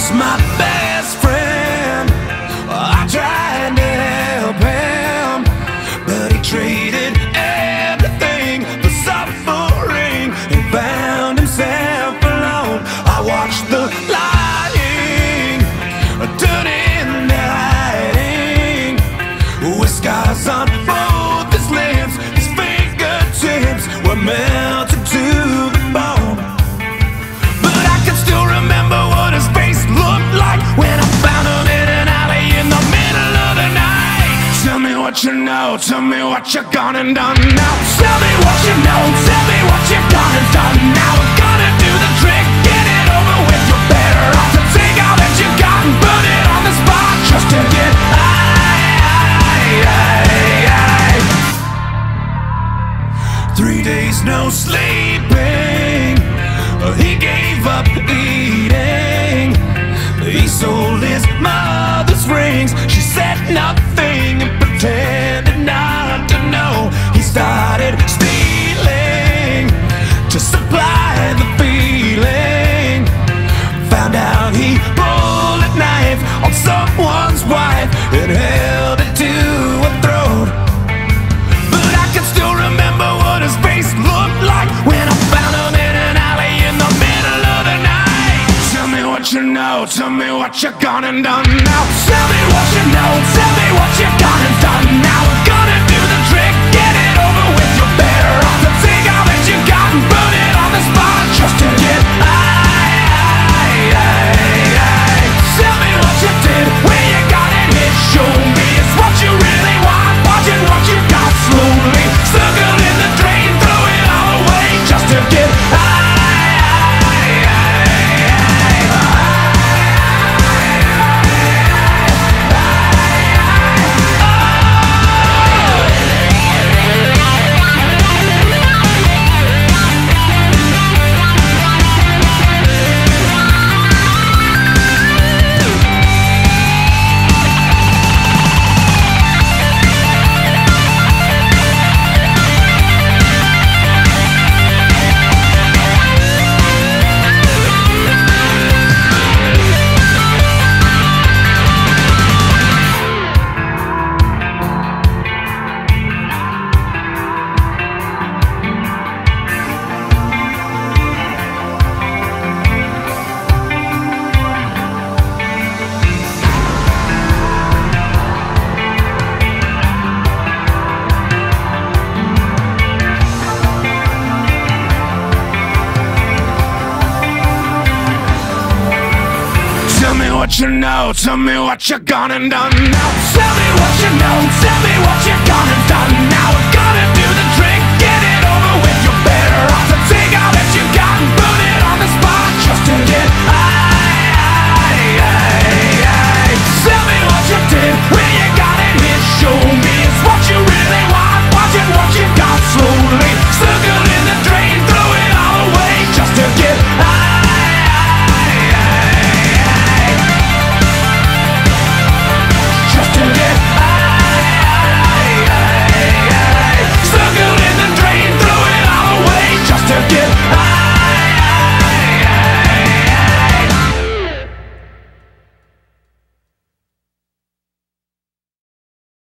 was my best friend. I tried to help him, but he traded everything for suffering and found himself alone. I watched the lying turn into hiding, with scars on both his lips. His fingertips were melted to the bone. But I can still remember what his face looked like when I found him in an alley in the middle of the night. Tell me what you know, tell me what you gone and done now. Tell me what you know, tell me what you gone and done now. We're gonna do the trick, get it over with. You're better off to take all that you got and put it on the spot just to get high. 3 days no sleeping, he gave up eating. He sold his mother's rings. She said nothing and pretended not to know. He started stealing to supply the feeling. Found out he pulled a knife on someone's wife and held it to her throat. But I can still remember what his face looked like when I found him in an alley in the middle of the night. Tell me what you know, tell me what you gone and done now. Tell me what you know, tell me what you gone and done now. We're gonna do the trick, get it over with. You're better off to take all that you got and put it on the spot just to get high. Tell me what you did, where you got it hit. Show me it's what you really want, watching what you got slowly circled in the drain. Throw it all away just to get high. What you know, tell me what you gone and done now. Tell me what you know, tell me what you gone and done